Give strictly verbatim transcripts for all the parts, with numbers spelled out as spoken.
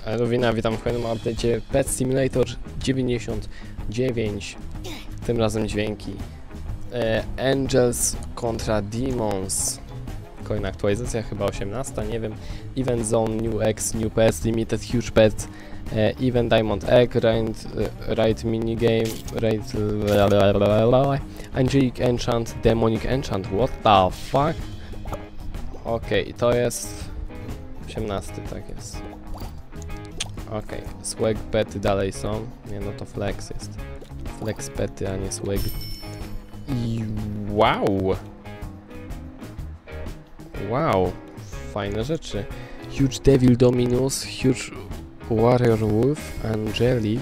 Rowina, witam w kolejnym update'cie Pet Simulator dziewięćdziesiąt dziewięć. Tym razem dźwięki. E, Angels kontra Demons. Kolejna aktualizacja, chyba osiemnasta, nie wiem. Event Zone, New X, New Pets, Limited Huge Pets, e, Event Diamond Egg, Raid, Raid Minigame, Raid Angelic Enchant, Demonic Enchant, what the fuck? Okej, okay, to jest osiemnasty, tak jest. Okej, okay. Swag pety dalej są. Nie, no to flex jest. Flex pety, a nie swag. I wow! Wow! Fajne rzeczy. Huge Devil Dominus, Huge Warrior Wolf, Angelic.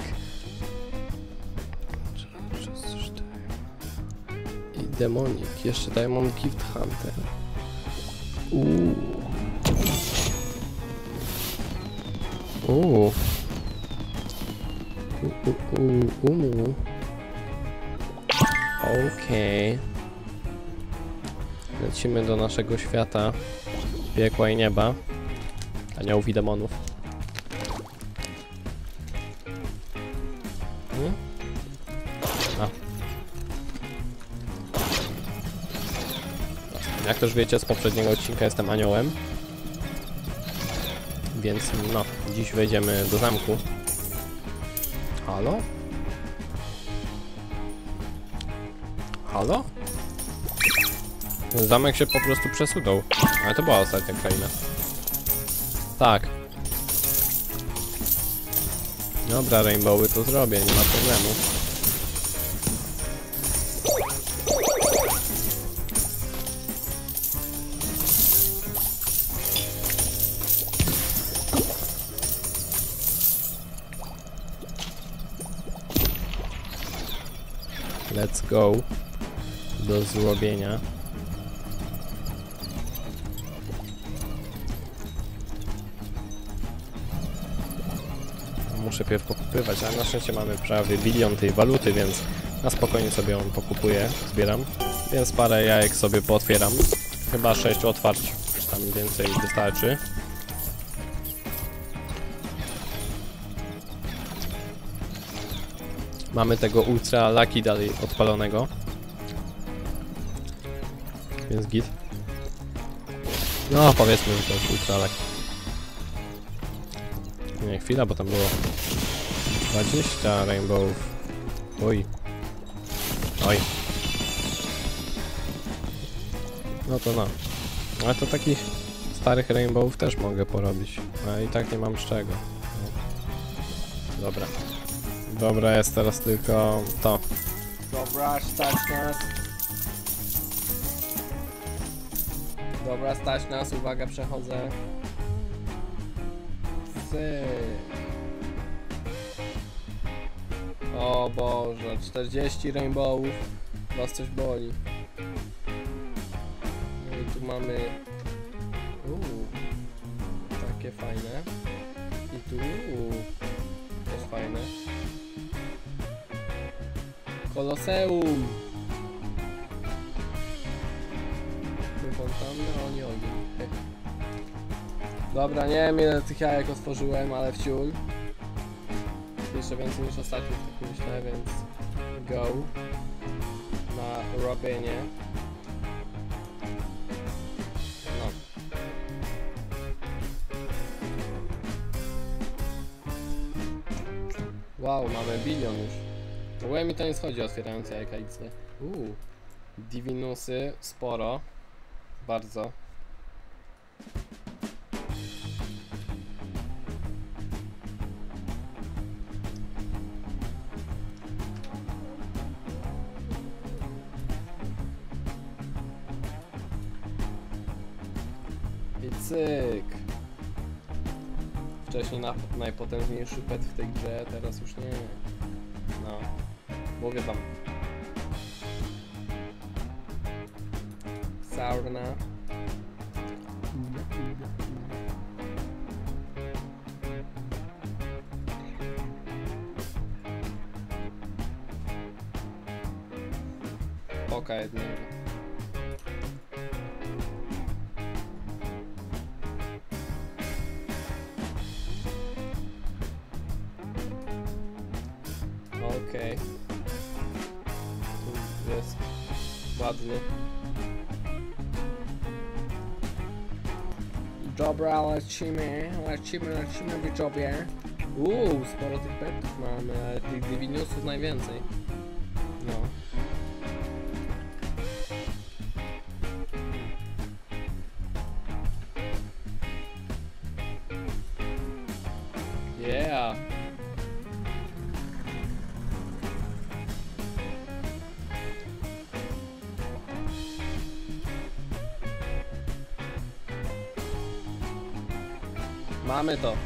I Demonic. Jeszcze Diamond Gift Hunter. Uuu. Uuu. Uuu. Uuu. Okej. Lecimy do naszego świata piekła i nieba. Aniołów i demonów. Hmm? A. Jak też wiecie, z poprzedniego odcinka jestem aniołem. Więc no, dziś wejdziemy do zamku. Halo? Halo? Ten zamek się po prostu przesunął. Ale to była ostatnia kraina. Tak. Dobra, Rainbowy, to zrobię, nie ma problemu. Let's go do zrobienia. Muszę pierw pokupywać, ale na szczęście mamy prawie bilion tej waluty, więc na spokojnie sobie ją pokupuję, zbieram. Więc parę jajek sobie pootwieram. Chyba sześć otwarć, tam więcej wystarczy. Mamy tego Ultra Lucky dalej odpalonego. Więc git. No powiedzmy, że to jest Ultra Lucky. Nie, chwila, bo tam było dwadzieścia rainbowów. Oj. Oj. No to no. Ale to takich starych rainbowów też mogę porobić. A i tak nie mam z czego. No. Dobra. Dobra, jest teraz tylko to. Dobra, stać nas. Dobra, stać nas, uwaga, przechodzę. O Boże, czterdzieści rainbowów. Was coś boli. No i tu mamy... Uuu, takie fajne. I tu... Uuu, też fajne. Koloseum! Fontanna, oni ogień. Dobra, nie wiem ile tych jajek otworzyłem, ale wciul. Jeszcze więcej niż ostatnio, tak myślę, więc go na robienie. No. Wow, mamy bilion już. W ogóle mi to nie schodzi otwierając jajka i c. Uuu. Divinusy, sporo. Bardzo. I cyk. Wcześniej na, najpotężniejszy pet w tej grze, teraz już nie. No, mówię wam. Saurna. Oka jednego. Okej. Tu jest ładny. Dobra, lecimy, lecimy, lecimy widzowie. Uuu, sporo tych petów mamy, ale tych Diviniusów najwięcej. No. Yeah. Mamy to.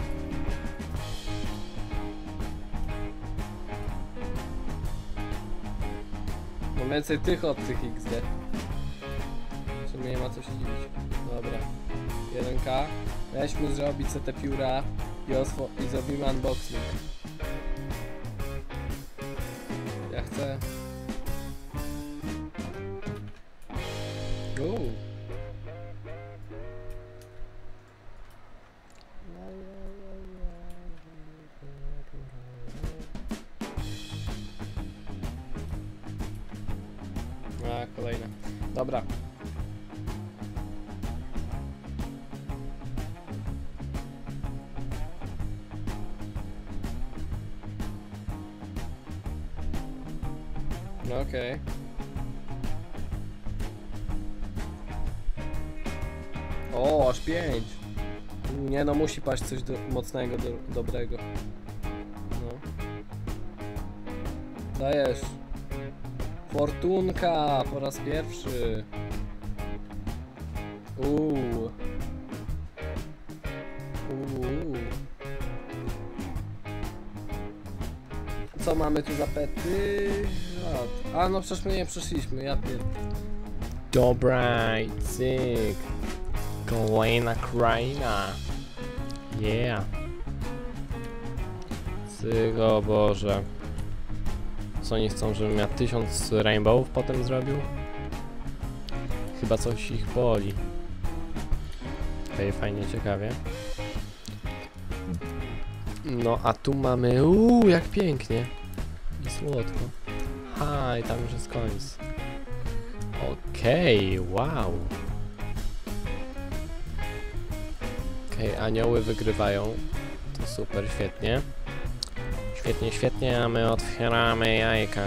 Mam więcej tych od tych X D. W sumie nie ma co się dziwić. Dobra. jeden K. Weźmy zrobić sobie te pióra i, i zrobimy unboxing. Ja chcę. Uuu. A, kolejne. Dobra. No okej. Okay. O, aż pięć. Nie no, musi paść coś do, mocnego, do, dobrego. No. Dajesz. Fortunka po raz pierwszy. Uuu. Uuu. Co mamy tu za pety? A no przecież my nie przeszliśmy, ja pier... Dobra, cyk. Kolejna kraina. Yeah. Cyk, o Boże. Co oni chcą, żebym ja tysiąc rainbowów potem zrobił? Chyba coś ich boli. Okej, okay, fajnie, ciekawie. No a tu mamy... Uuu, jak pięknie. I słodko. Ha, i tam już jest koniec. Okej, okay, wow. Okej, okay, anioły wygrywają. To super, świetnie. Świetnie, świetnie, a my otwieramy jajka.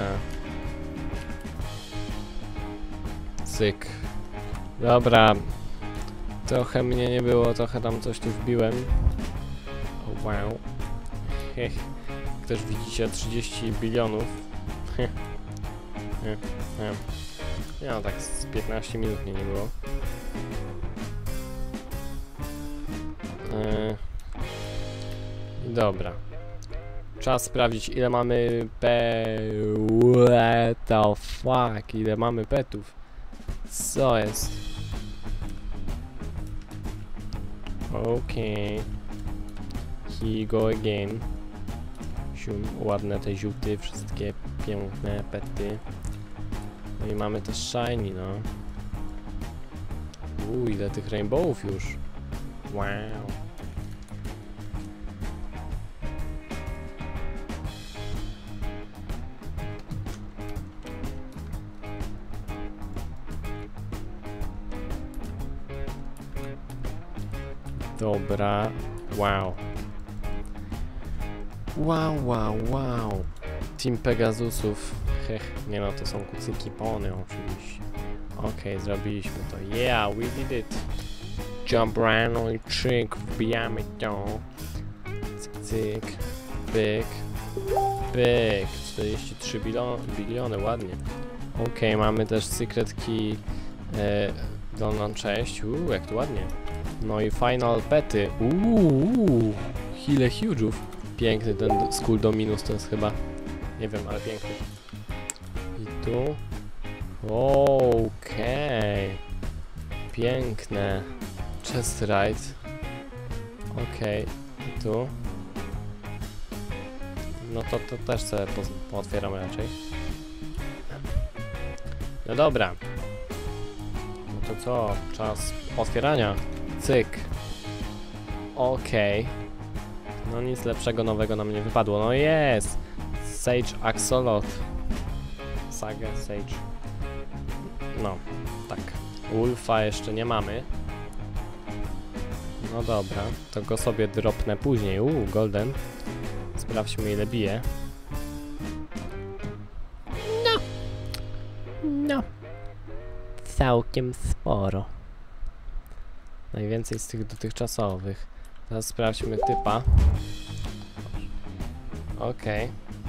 Cyk. Dobra. Trochę mnie nie było, trochę tam coś tu wbiłem. Oh, wow. Hech. Jak też widzicie, trzydzieści bilionów. Heh. Heh. Heh. No tak z piętnaście minut mnie nie było. Yy. Dobra. Czas sprawdzić, ile mamy pe... What the fuck? Ile mamy petów? Co jest? Okej. Okay. Here go again. Sium, ładne te ziuty, wszystkie piękne pety. No i mamy też shiny, no. Uuu, ile tych rainbowów już. Wow. Dobra, wow. Wow, wow, wow. Team Pegasusów. Hech, nie no, to są kucyki pony oczywiście. Okej, okay, zrobiliśmy to. Yeah, we did it. Jump rano i czyk, wbijamy to. Cyk, cyk. Pyk. Pyk. czterdzieści trzy biliony, ładnie. Okej, okay, mamy też secret key. E, Donan sześć. Uuu, jak to ładnie. No i final pety. Uuu, ile huge'ów. Piękny ten Skull Dominus to jest chyba. Nie wiem, ale piękny. I tu. Okej. Okay. Piękne. Chest Ride. Okej. Okay. I tu. No to, to też sobie pootwieramy raczej. No dobra. No to co? Czas otwierania. Cyk. Okej. Okay. No nic lepszego nowego nam nie wypadło. No jest! Sage Axolot. Saga Sage. No, tak. Wolfa jeszcze nie mamy. No dobra, to go sobie dropnę później. Uuu, golden. Sprawdźmy ile bije. No. No. Całkiem sporo. Najwięcej z tych dotychczasowych. Teraz sprawdźmy typa. Okej.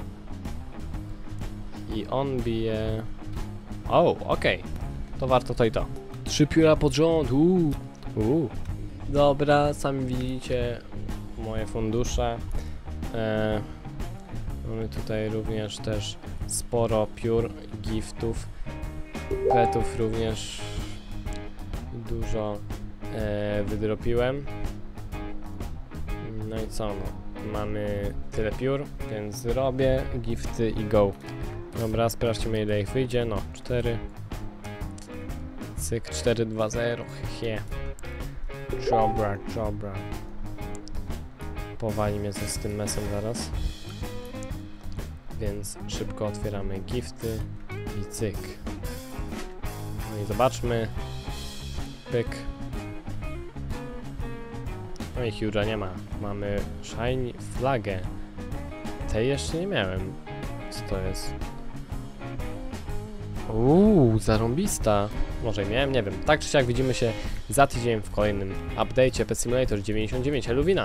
Okay. I on bije... O, okej. Okay. To warto to i to. Trzy pióra pod rząd. Uuu. Uuu. Dobra, sami widzicie moje fundusze. E, mamy tutaj również też sporo piór, giftów, petów również dużo e, wydropiłem. No i co, no, mamy tyle piór, więc zrobię gifty i go. Dobra, sprawdźmy ile ich wyjdzie. No, cztery. Cyk, cztery, dwa, zero. Hehe. Dobra, dobra. Powali mnie ze z tym mesem zaraz. Więc szybko otwieramy gifty i cyk. No i zobaczmy. Pyk. No i Huge'a nie ma. Mamy shiny flagę. Tej jeszcze nie miałem. Co to jest? Uuu, zarąbista. Może miałem, nie wiem. Tak czy siak widzimy się za tydzień w kolejnym update'cie Pet Simulator dziewięćdziesiąt dziewięć. Eluwina!